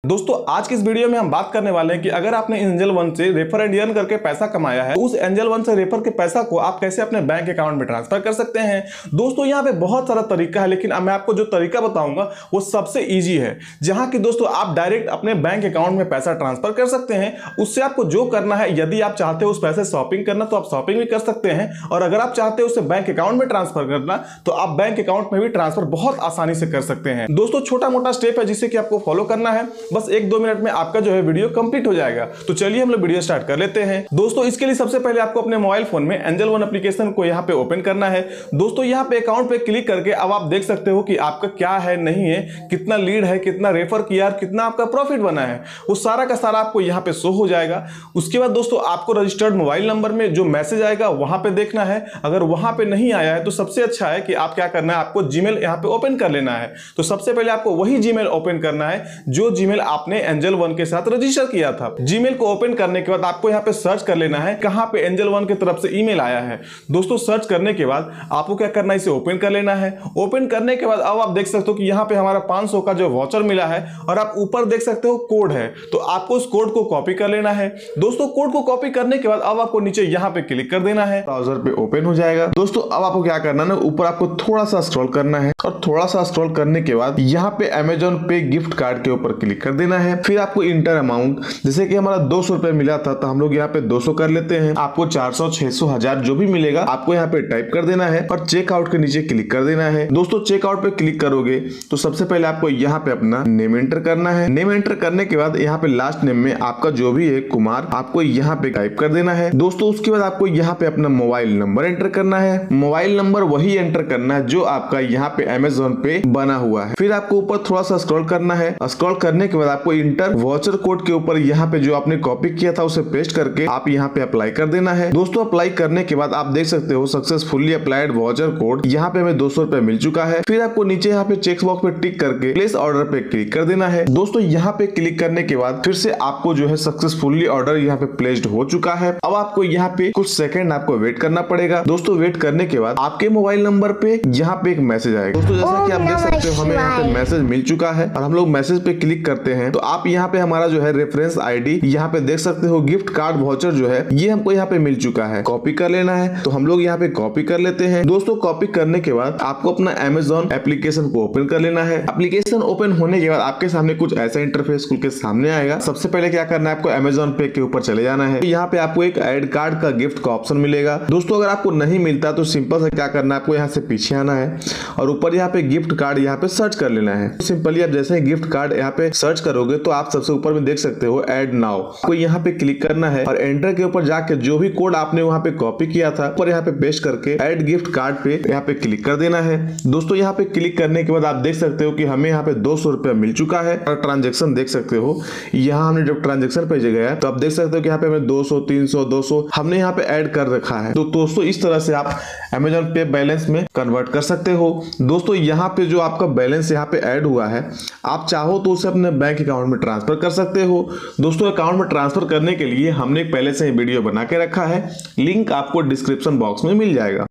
दोस्तों आज की इस वीडियो में हम बात करने वाले हैं कि अगर आपने एंजल वन से रेफर एंड अर्न करके पैसा कमाया है तो उस एंजल वन से रेफर के पैसा को आप कैसे अपने बैंक अकाउंट में ट्रांसफर कर सकते हैं। दोस्तों यहाँ पे बहुत सारा तरीका है, लेकिन मैं आपको जो तरीका बताऊंगा वो सबसे इजी है, जहां कि दोस्तों आप डायरेक्ट अपने बैंक अकाउंट में पैसा ट्रांसफर कर सकते हैं। उससे आपको जो करना है, यदि आप चाहते हो उस पैसे शॉपिंग करना तो आप शॉपिंग भी कर सकते हैं, और अगर आप चाहते हो उसे बैंक अकाउंट में ट्रांसफर करना तो आप बैंक अकाउंट में भी ट्रांसफर बहुत आसानी से कर सकते हैं। दोस्तों छोटा मोटा स्टेप है जिसे कि आपको फॉलो करना है, बस 1-2 मिनट में आपका जो है वीडियो कंप्लीट हो जाएगा। तो चलिए हम लोग वीडियो स्टार्ट कर लेते हैं। दोस्तों इसके लिए सबसे पहले आपको अपने मोबाइल फोन में एंजल वन एप्लीकेशन को यहाँ पे ओपन करना है। दोस्तों यहाँ पे अकाउंट पे क्लिक करके अब आप देख सकते हो कि आपका क्या है, नहीं है, कितना लीड है, कितना रेफर किया, कितना आपका प्रॉफिट बना है, वो सारा का सारा आपको यहाँ पे शो हो जाएगा। उसके बाद दोस्तों आपको रजिस्टर्ड मोबाइल नंबर में जो मैसेज आएगा वहां पे देखना है। अगर वहां पे नहीं आया है तो सबसे अच्छा है कि आप क्या करना है, आपको जीमेल यहाँ पे ओपन कर लेना है। तो सबसे पहले आपको वही जीमेल ओपन करना है जो जीमेल आपने एंजल वन के साथ रजिस्टर किया था। जीमेल को ओपन करने के बाद आपको यहाँ पे सर्च कर लेना है कहां पे एंजल वन की तरफ से ईमेल आया है। दोस्तों सर्च करने के बाद आपको क्या करना है, इसे ओपन कर लेना है। ओपन करने के बाद अब आप देख सकते हो कि यहाँ पे हमारा 500 का जो वाउचर मिला है, और आप ऊपर देख सकते हो कोड है, तो आपको उस कोड को कॉपी कर लेना है। दोस्तों कोड को कॉपी करने के बाद अब आपको नीचे यहाँ पे क्लिक कर देना है, ब्राउजर पे ओपन हो जाएगा। दोस्तों अब आपको क्या करना है, ऊपर आपको थोड़ा सा स्क्रॉल करना है, और थोड़ा सा स्क्रॉल करने के बाद यहाँ पे अमेजॉन पे गिफ्ट कार्ड के ऊपर क्लिक कर देना है। फिर आपको इंटर अमाउंट, जैसे कि हमारा 200 रुपए मिला था तो हम लोग यहाँ पे 200 कर लेते हैं। आपको 400, 600, 1000 जो भी मिलेगा आपको यहाँ पे टाइप कर देना है, और चेकआउट के नीचे क्लिक कर देना है। दोस्तों चेकआउट पे क्लिक करोगे तो सबसे पहले आपको यहाँ पे अपना नेम एंटर करना है। नेम एंटर करने के बाद यहाँ पे लास्ट नेम में आपका जो भी है कुमार आपको यहाँ पे टाइप कर देना है। दोस्तों उसके बाद आपको यहाँ पे अपना मोबाइल नंबर एंटर करना है। मोबाइल नंबर वही एंटर करना है जो आपका यहाँ पे अमेजोन पे बना हुआ है। फिर आपको ऊपर थोड़ा सा स्क्रॉल करना है। स्क्रॉल करने के बाद आपको इंटर वाउचर कोड के ऊपर यहाँ पे जो आपने कॉपी किया था उसे पेस्ट करके आप यहाँ पे अप्लाई कर देना है। दोस्तों अप्लाई करने के बाद आप देख सकते हो सक्सेसफुली अप्लाइड वाउचर कोड, यहाँ पे हमें 200 रुपए मिल चुका है। फिर आपको नीचे यहाँ पे चेक बॉक्स पे टिक करके प्लेस ऑर्डर पे क्लिक कर देना है। दोस्तों यहाँ पे क्लिक करने के बाद फिर से आपको जो है सक्सेसफुली ऑर्डर यहाँ पे प्लेस्ड हो चुका है। अब आपको यहाँ पे कुछ सेकंड आपको वेट करना पड़ेगा। दोस्तों वेट करने के बाद आपके मोबाइल नंबर पे यहाँ पे एक मैसेज आएगा। दोस्तों जैसा कि आप देख सकते हो हमें यहाँ पे मैसेज मिल चुका है, और हम लोग मैसेज पे क्लिक करते हैं तो आप यहाँ पे हमारा जो है रेफरेंस आईडी यहाँ पे देख सकते हो, गिफ्ट कार्ड वाउचर जो है ये हमको यहाँ पे मिल चुका है। कॉपी कर लेना है, तो हम लोग यहाँ पे कॉपी कर लेते हैं। दोस्तों कॉपी करने के बाद आपको अपना अमेजॉन एप्लीकेशन को ओपन कर लेना है। एप्लीकेशन ओपन होने के बाद आपके सामने कुछ ऐसा इंटरफेस खुल के सामने आएगा। सबसे पहले क्या करना है, आपको अमेजॉन पे के ऊपर चले जाना है। यहाँ पे आपको एक ऐड कार्ड का गिफ्ट का ऑप्शन मिलेगा। दोस्तों अगर आपको नहीं मिलता तो सिंपल से क्या करना है, आपको यहाँ से पीछे आना है और ऊपर यहाँ पे गिफ्ट कार्ड यहाँ पे सर्च कर लेना है। सिंपली आप जैसे ही गिफ्ट कार्ड यहाँ पे सर्च करोगे तो आप सबसे ऊपर में देख सकते हो ऐड नाउ, आपको यहाँ पे क्लिक करना है, और एंटर के ऊपर जाके जो भी कोड आपने वहां पे कॉपी किया था ऊपर यहाँ पे पेस्ट करके ऐड गिफ्ट कार्ड पे यहाँ पे क्लिक कर देना है। दोस्तों यहाँ पे क्लिक करने के बाद आप देख सकते हो कि हमें यहाँ पे 200 रुपया मिल चुका है। और ट्रांजेक्शन देख सकते हो, यहाँ हमने जब ट्रांजेक्शन पे गया तो आप देख सकते हो कि यहाँ पे हमें 200, 300, 200 हमने यहाँ पे ऐड कर रखा है। तो दोस्तों इस तरह से आप अमेजॉन पे बैलेंस में कन्वर्ट कर सकते हो। दोस्तों यहाँ पे जो आपका बैलेंस यहाँ पे ऐड हुआ है, आप चाहो तो उसे अपने बैंक अकाउंट में ट्रांसफर कर सकते हो। दोस्तों अकाउंट में ट्रांसफर करने के लिए हमने पहले से ही वीडियो बना के रखा है, लिंक आपको डिस्क्रिप्शन बॉक्स में मिल जाएगा।